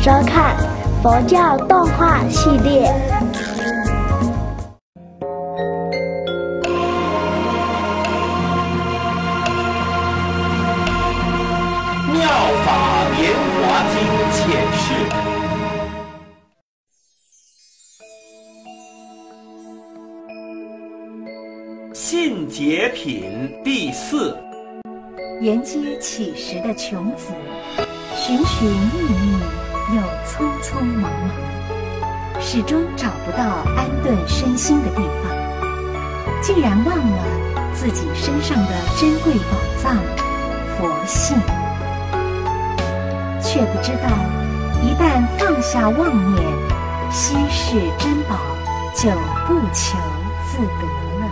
收看佛教动画系列。 妙法莲华经前世。信解品第4。 圆寂起时的穷子，寻寻觅觅，又匆匆忙忙，始终找不到安顿身心的地方，竟然忘了自己身上的珍贵宝藏——佛性，却不知道，一旦放下妄念，稀世珍宝就不求自得了。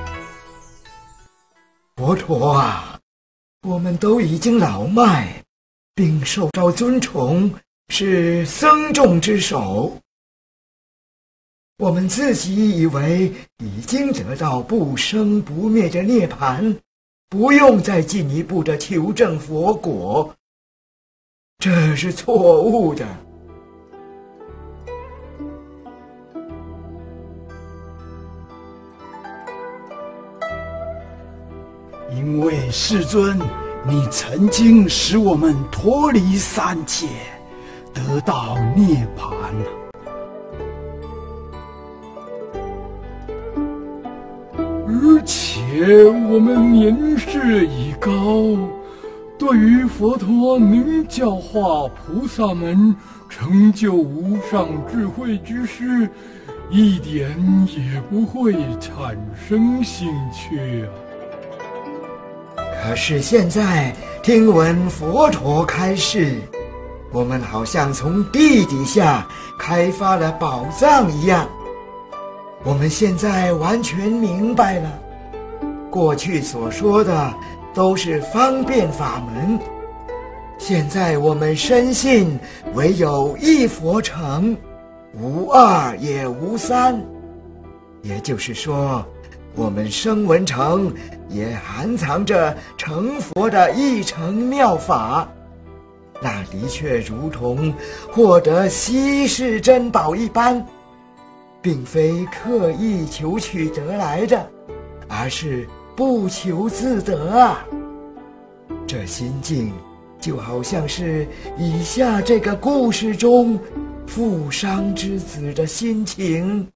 佛陀啊，我们都已经老迈，并受到尊崇，是僧众之首。我们自己以为已经得到不生不灭的涅槃，不用再进一步的求证佛果，这是错误的。 因为世尊，你曾经使我们脱离三界，得到涅槃。而且我们年事已高，对于佛陀能教化菩萨们成就无上智慧之事，一点也不会产生兴趣啊。 可是现在听闻佛陀开示，我们好像从地底下开发了宝藏一样。我们现在完全明白了，过去所说的都是方便法门，现在我们深信唯有一佛成，无二也无三。也就是说，我们声闻乘也含藏着成佛的一乘妙法，那的确如同获得稀世珍宝一般，并非刻意求取得来的，而是不求自得啊。这心境就好像是以下这个故事中富商之子的心情。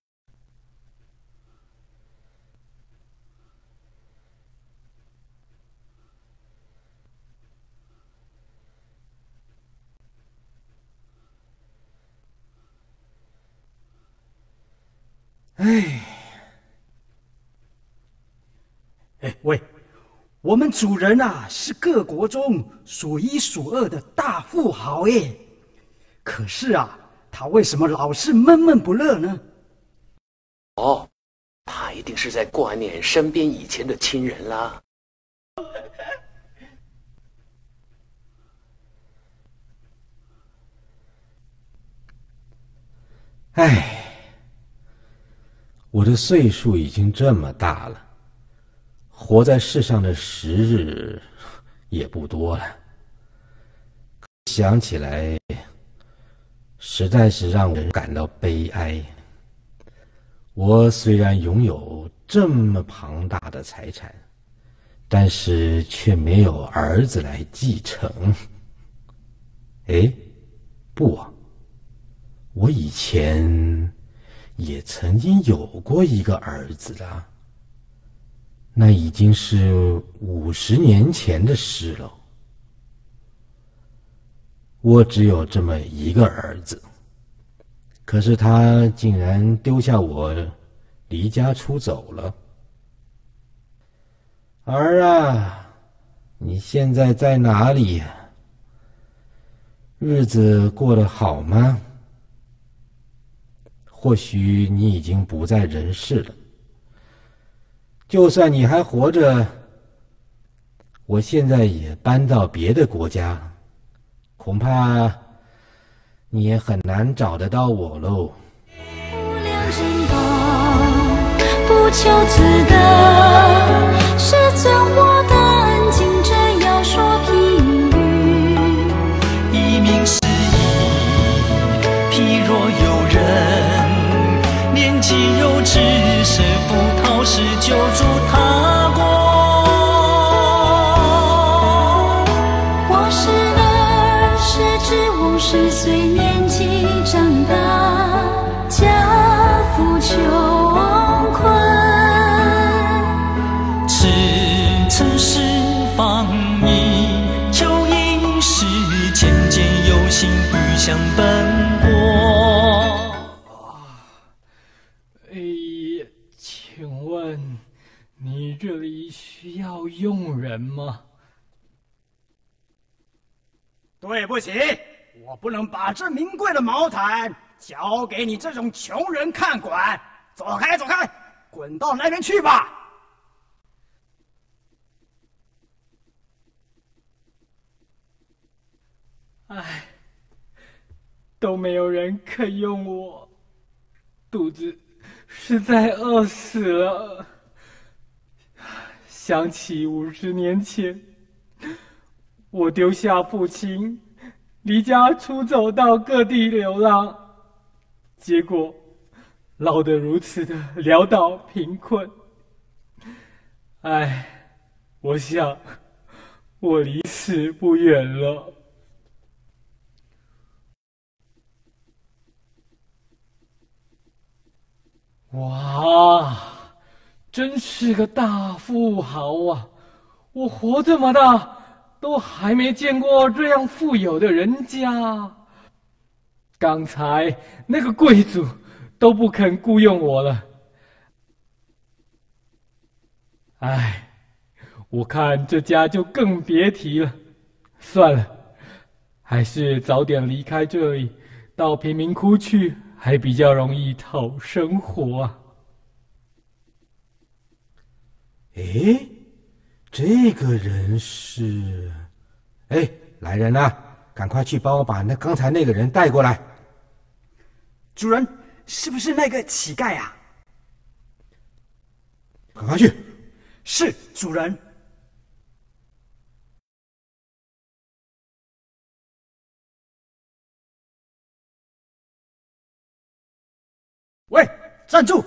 喂，我们主人啊，是各国中数一数二的大富豪耶。可是啊，他为什么老是闷闷不乐呢？ 哦，他一定是在挂念身边以前的亲人啦。 唉，我的岁数已经这么大了，活在世上的时日也不多了。想起来，实在是让人感到悲哀。我虽然拥有这么庞大的财产，但是却没有儿子来继承。哎，不啊，我以前也曾经有过一个儿子的，那已经是50年前的事了。我只有这么一个儿子，可是他竟然丢下我离家出走了。儿啊，你现在在哪里？日子过得好吗？或许你已经不在人世了。就算你还活着，我现在也搬到别的国家，恐怕你也很难找得到我喽。 无量珍宝，不求自得，世尊我等今这要说譬喻，一名是一， 只是赴陶时救助他国。 我是儿，时至50岁年纪长大，家父穷困， 赤诚释放意，求应时渐渐有心欲向本国。 请问你这里需要佣人吗？ 对不起，我不能把这名贵的毛毯交给你这种穷人看管。走开，走开，滚到那边去吧。 唉，都没有人肯用我，肚子实在饿死了。想起50年前，我丢下父亲，离家出走到各地流浪，结果老得如此的潦倒贫困。唉，我想我离死不远了。哇，真是个大富豪啊！我活这么大，都还没见过这样富有的人家。刚才那个贵族都不肯雇佣我了。唉，我看这家就更别提了。算了，还是早点离开这里，到贫民窟去，还比较容易讨生活啊。 诶，这个人是……哎，来人啊，赶快去帮我把刚才那个人带过来。 主人，是不是那个乞丐啊？ 赶快去。 是，主人。喂，站住！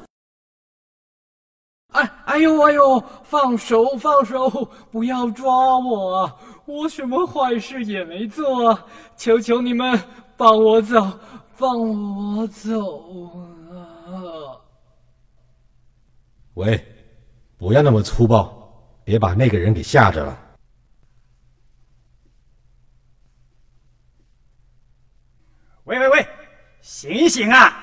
哎呦！放手！不要抓我啊！我什么坏事也没做啊！求求你们放我走！放我走啊！ 喂，不要那么粗暴，别把那个人给吓着了。 喂，醒一醒啊！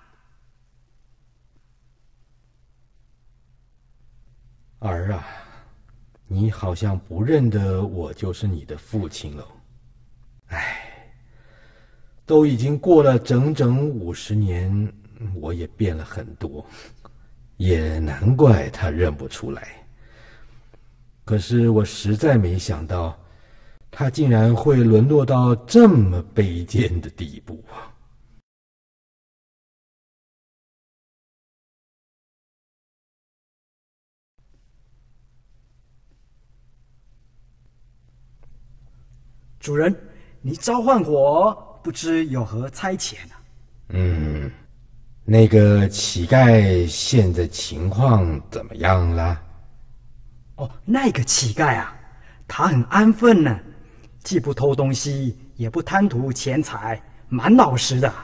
儿啊，你好像不认得我就是你的父亲了。唉，都已经过了整整50年，我也变了很多，也难怪他认不出来。可是我实在没想到，他竟然会沦落到这么卑贱的地步啊！ 主人，你召唤我，不知有何差遣啊？ 那个乞丐现在情况怎么样了？ 哦，那个乞丐啊，他很安分呢，既不偷东西，也不贪图钱财，蛮老实的。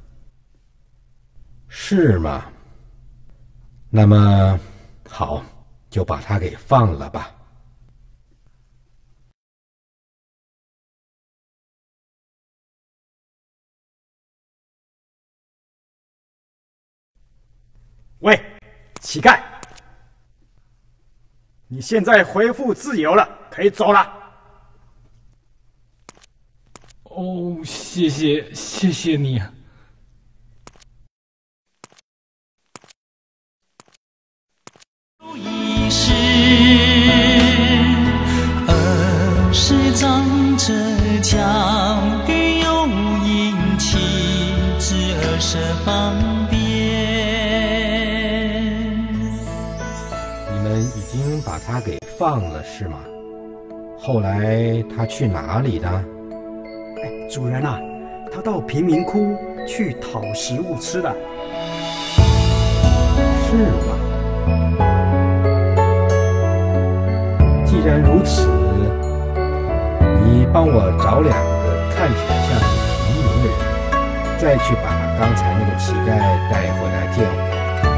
是吗？那么好，就把他给放了吧。 喂，乞丐，你现在恢复自由了，可以走了。 哦，谢谢你啊。 一世，儿时长者教育有应，妻子而设方便。 你们已经把他给放了是吗？后来他去哪里呢？ 主人啊，他到贫民窟去讨食物吃的。 是吗？既然如此，你帮我找2个看起来像是平民的人，再去把刚才那个乞丐带回来见我。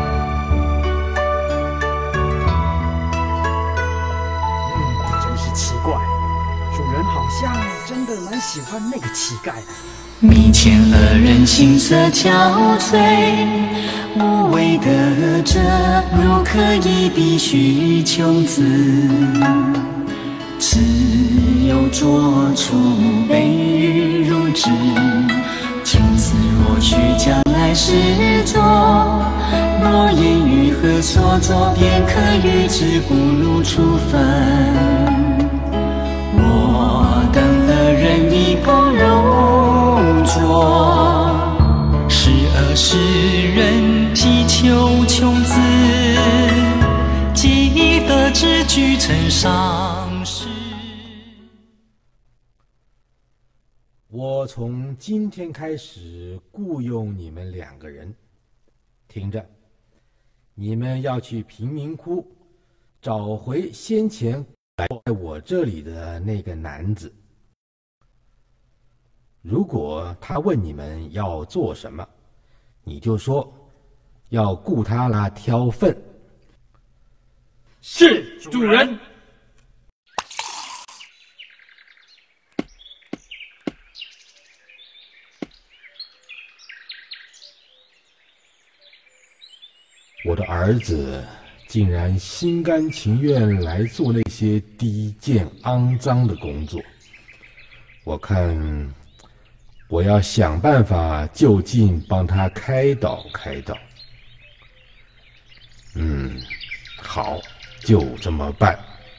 真是奇怪，主人好像真的蛮喜欢那个乞丐的。 迷前恶人心色憔悴，无为的者如可以必须穷子，只有捉出悲欲如之。穷子若去将来施作，若言语何所作，便可与之不如处分。我等恶人一共入座，是恶世人祈求穷子，既得之具曾上世。 我从今天开始雇佣你们2个人，听着，你们要去贫民窟找回先前来我这里的那个男子。如果他问你们要做什么，你就说要雇他来挑粪。 是，主人。 我的儿子竟然心甘情愿来做那些低贱肮脏的工作，我看我要想办法就近帮他开导开导。好，就这么办。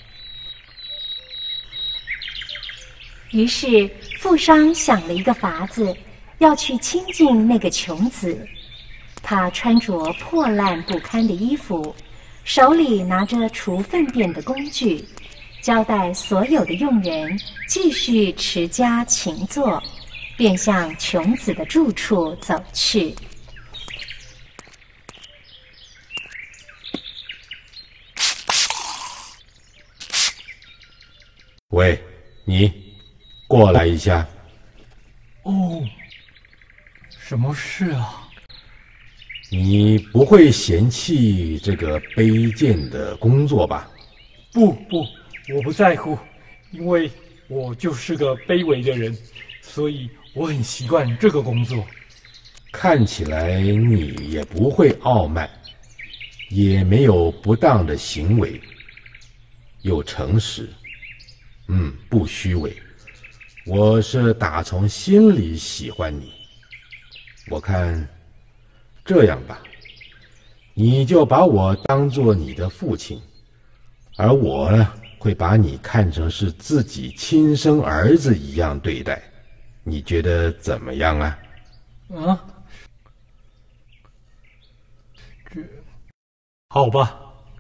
于是富商想了一个法子，要去亲近那个穷子。他穿着破烂不堪的衣服，手里拿着除粪便的工具，交代所有的佣人继续持家勤作，便向穷子的住处走去。 喂，你过来一下。 哦，什么事啊？ 你不会嫌弃这个卑贱的工作吧？ 不，我不在乎，因为我就是个卑微的人，所以我很习惯这个工作。 看起来你也不会傲慢，也没有不当的行为，又诚实，不虚伪。我是打从心里喜欢你。我看这样吧，你就把我当作你的父亲，而我呢，会把你看成是自己亲生儿子一样对待。你觉得怎么样啊？ 这好吧。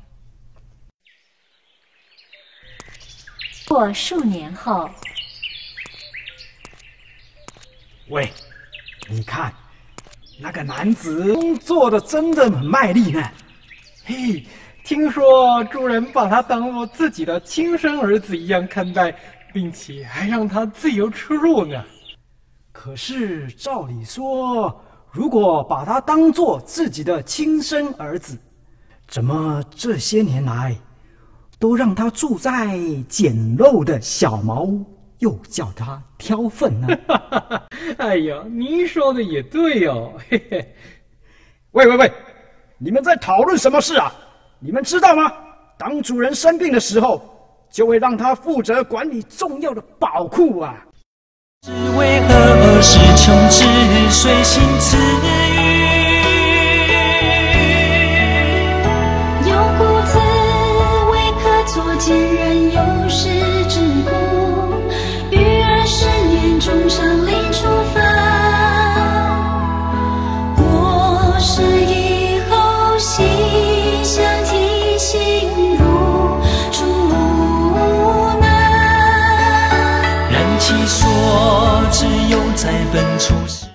过数年后， 喂，你看，那个男子做的真的很卖力呢。 嘿，听说主人把他当作自己的亲生儿子一样看待，并且还让他自由出入呢。 可是照理说，如果把他当作自己的亲生儿子，怎么这些年来都让他住在简陋的小茅屋，又叫他挑粪呢？ 哎呀，您说的也对哦。嘿嘿。 喂，你们在讨论什么事啊？你们知道吗？当主人生病的时候，就会让他负责管理重要的宝库啊。 只为恶是穷之随心赐予， 有故自为可作奸人，有时之故，于20年中上令处分。过世以后，心相提醒如出难， 然其所只有在本处时。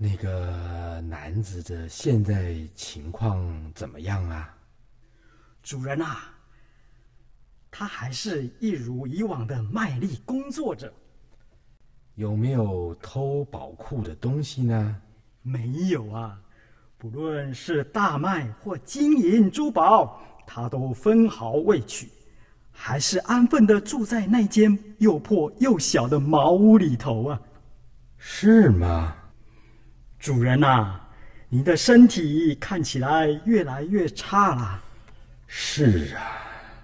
那个男子的现在情况怎么样啊？ 主人啊，他还是一如以往的卖力工作着。 有没有偷宝库的东西呢？ 没有啊，不论是大麦或金银珠宝，他都分毫未取，还是安分地住在那间又破又小的茅屋里头啊。 是吗？ 主人啊，你的身体看起来越来越差了。 是啊，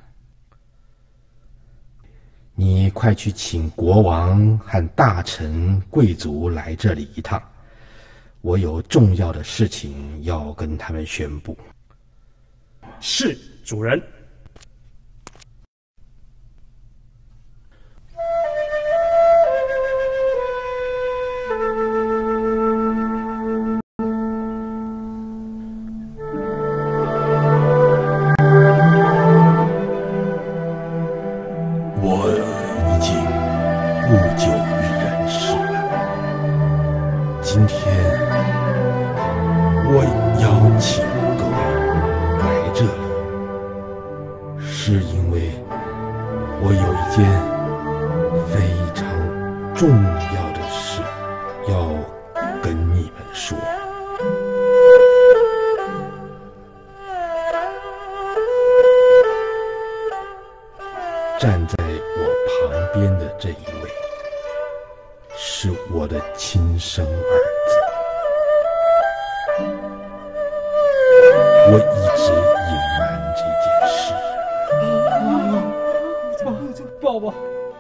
你快去请国王和大臣贵族来这里一趟，我有重要的事情要跟他们宣布。 是，主人。 站在我旁边的这一位是我的亲生儿子，我一直隐瞒这件事。 爸爸，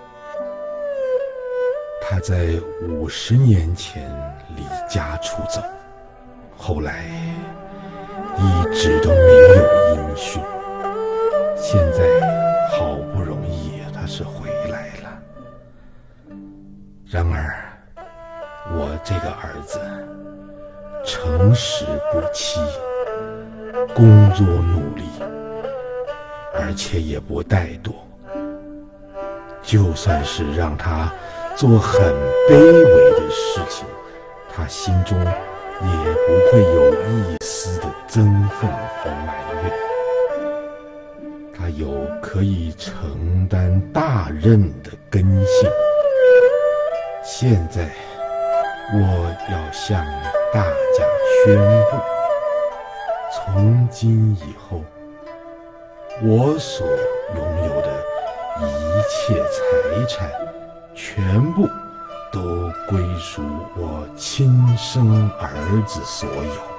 他在50年前离家出走，后来一直都没有音讯，现在好不容易他是回来了。然而我这个儿子诚实不欺，工作努力，而且也不怠惰，就算是让他做很卑微的事情，他心中也不会有一丝的憎恨和埋怨。他有可以承担大任的根性。现在我要向大家宣布，从今以后，我所拥有的一切财产全部都归属我亲生儿子所有。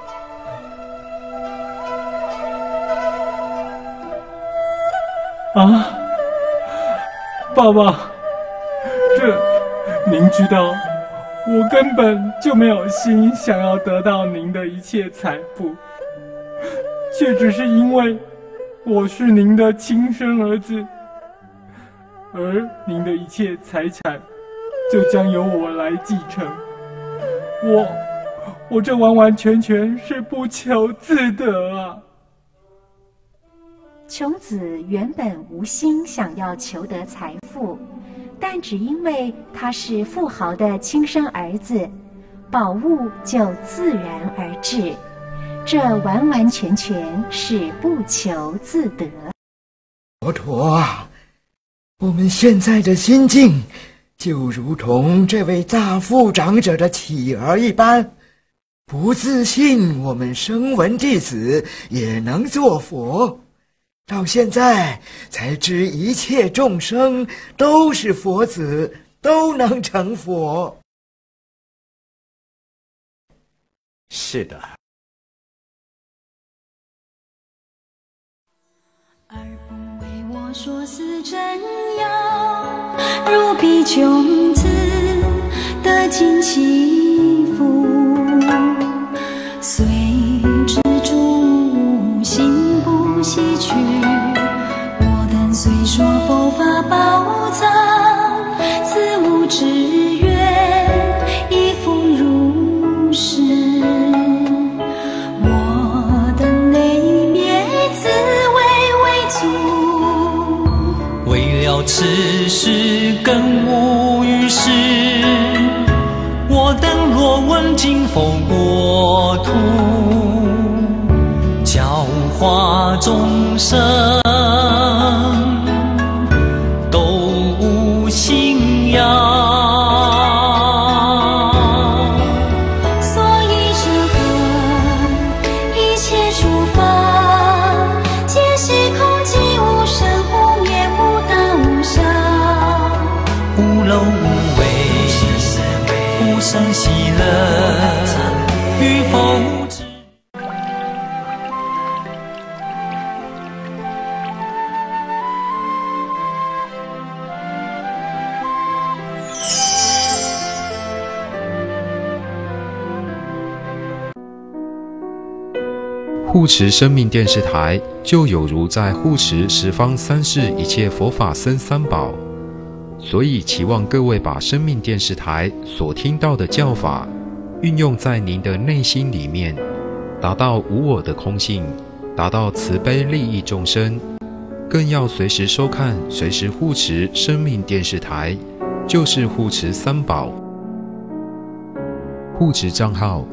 啊，爸爸，您知道，我根本就没有心想要得到您的一切财富，却只是因为我是您的亲生儿子，而您的一切财产就将由我来继承。我这完完全全是不求自得啊！ 穷子原本无心想要求得财富，但只因为他是富豪的亲生儿子，宝物就自然而至。这完完全全是不求自得。 佛陀啊，我们现在的心境就如同这位大富长者的乞儿一般，不自信我们声闻弟子也能做佛，到现在才知一切众生都是佛子，都能成佛。 是的。 而不为我说是真要，如比穷子的尽其福，虽知诸心不习取，我等虽说佛法宝藏，自无志愿亦复如是。我等内灭自为为足， 为了此事更无余事。我等若闻经佛故土，教化众生都无信仰。生喜乐，与否无知。 护持生命电视台，就有如在护持十方三世一切佛法僧三宝。所以期望各位把生命电视台所听到的教法运用在您的内心里面，达到无我的空性，达到慈悲利益众生，更要随时收看，随时护持生命电视台，就是护持三宝。护持账号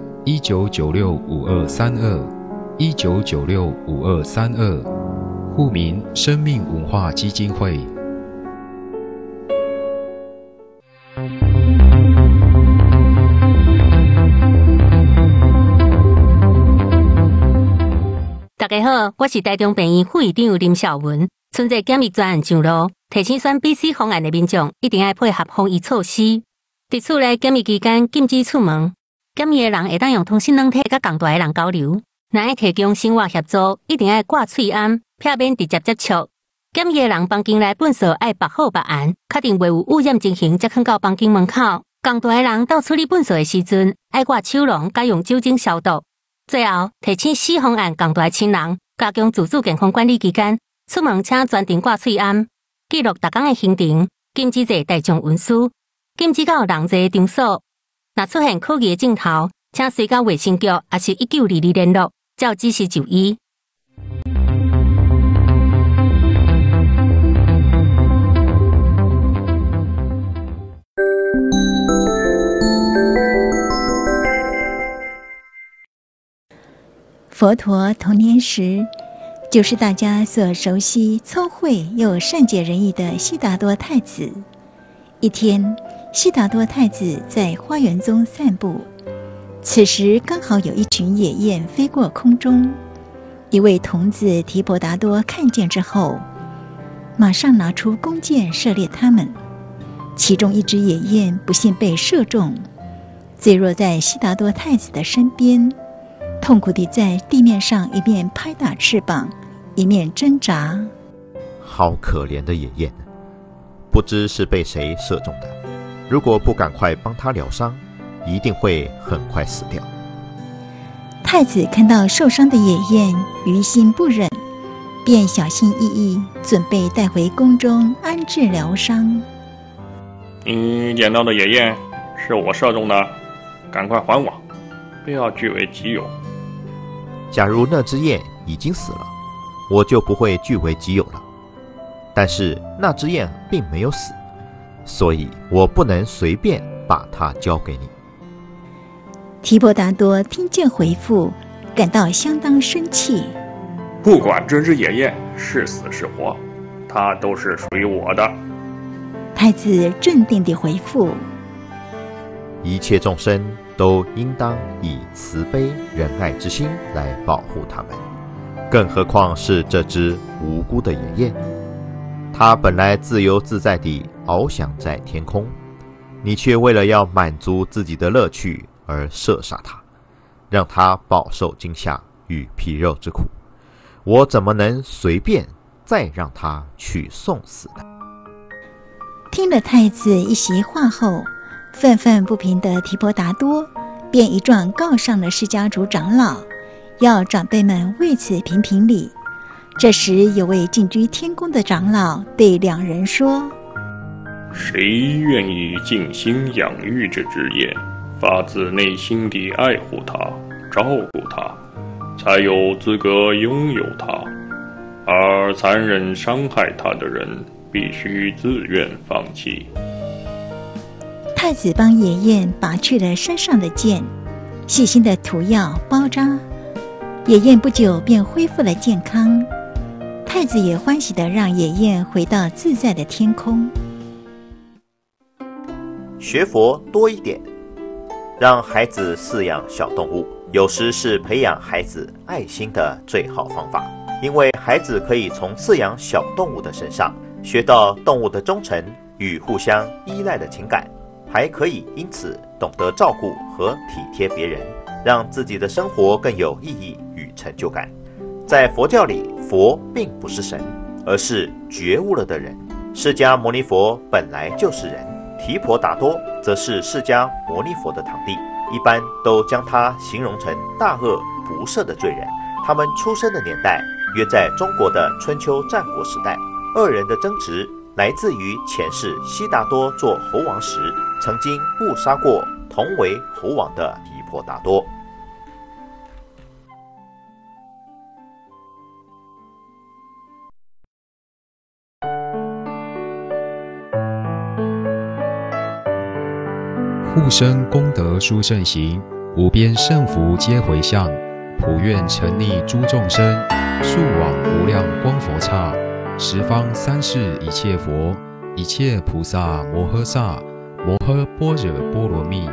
19965232，19965232，户名生命文化基金会。 大家好，我是台中病院副院长林小文。春节检疫专案上路，提醒选 BC 方案的民众一定要配合防疫措施。伫厝内检疫期间禁止出门，检疫的人会当用通讯软体甲共大的人交流。若要提供生活协助，一定要挂喙罨，避免直接接触。检疫的人房间内粪扫要绑好绑严，确定未有污染情形才放到房间门口。共大的人到处理粪扫的时阵，要挂手笼，甲用酒精消毒。最后，提醒4方案共大的亲人，加强自主健康管理期间，出门请专程挂喙罨，记录逐天的行程，禁止坐大众运输，禁止到人侪的场所。若出现可疑的镜头，请随到卫生局也是1922联络，照指示就医。 佛陀童年时，就是大家所熟悉、聪慧又善解人意的悉达多太子。一天，悉达多太子在花园中散步，此时刚好有一群野雁飞过空中。一位童子提婆达多看见之后，马上拿出弓箭射猎它们。其中一只野雁不幸被射中，坠落在悉达多太子的身边，痛苦地在地面上一面拍打翅膀，一面挣扎。 好可怜的野雁，不知是被谁射中的。如果不赶快帮他疗伤，一定会很快死掉。 太子看到受伤的野雁，于心不忍，便小心翼翼准备带回宫中安置疗伤。 你捡到的野雁是我射中的，赶快还我，不要据为己有。 假如那只雁已经死了，我就不会据为己有了。但是那只雁并没有死，所以我不能随便把它交给你。 提婆达多听见回复，感到相当生气。 不管这只野雁是死是活，它都是属于我的。 太子镇定地回复： 一切众生都应当以慈悲仁爱之心来保护他们，更何况是这只无辜的野雁。它本来自由自在地翱翔在天空，你却为了要满足自己的乐趣而射杀它，让它饱受惊吓与皮肉之苦。我怎么能随便再让它去送死呢？ 听了太子一席话后，愤愤不平的提婆达多便一状告上了释迦族长老，要长辈们为此评评理。这时有位进居天宫的长老对两人说： 谁愿意尽心养育这只雁，发自内心地爱护它、照顾它，才有资格拥有它。而残忍伤害它的人，必须自愿放弃。 太子帮野雁拔去了身上的箭， 细心的涂药包扎，野燕不久便恢复了健康。太子也欢喜地让野燕回到自在的天空。 学佛多一点，让孩子饲养小动物，有时是培养孩子爱心的最好方法。因为孩子可以从饲养小动物的身上学到动物的忠诚与互相依赖的情感，还可以因此懂得照顾和体贴别人，让自己的生活更有意义与成就感。在佛教里，佛并不是神，而是觉悟了的人。释迦牟尼佛本来就是人，提婆达多则是释迦牟尼佛的堂弟，一般都将他形容成大恶不赦的罪人。他们出生的年代约在中国的春秋战国时代，二人的争执来自于前世悉达多做猴王时，曾经误杀过同为猴王的提婆达多。 护生功德殊胜行，无边胜福皆回向，普愿沉溺诸众生，速往无量光佛刹，十方三世一切佛，一切菩萨摩诃萨，摩诃般若波罗蜜。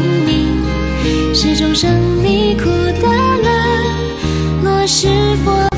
是众生离苦得乐，若是佛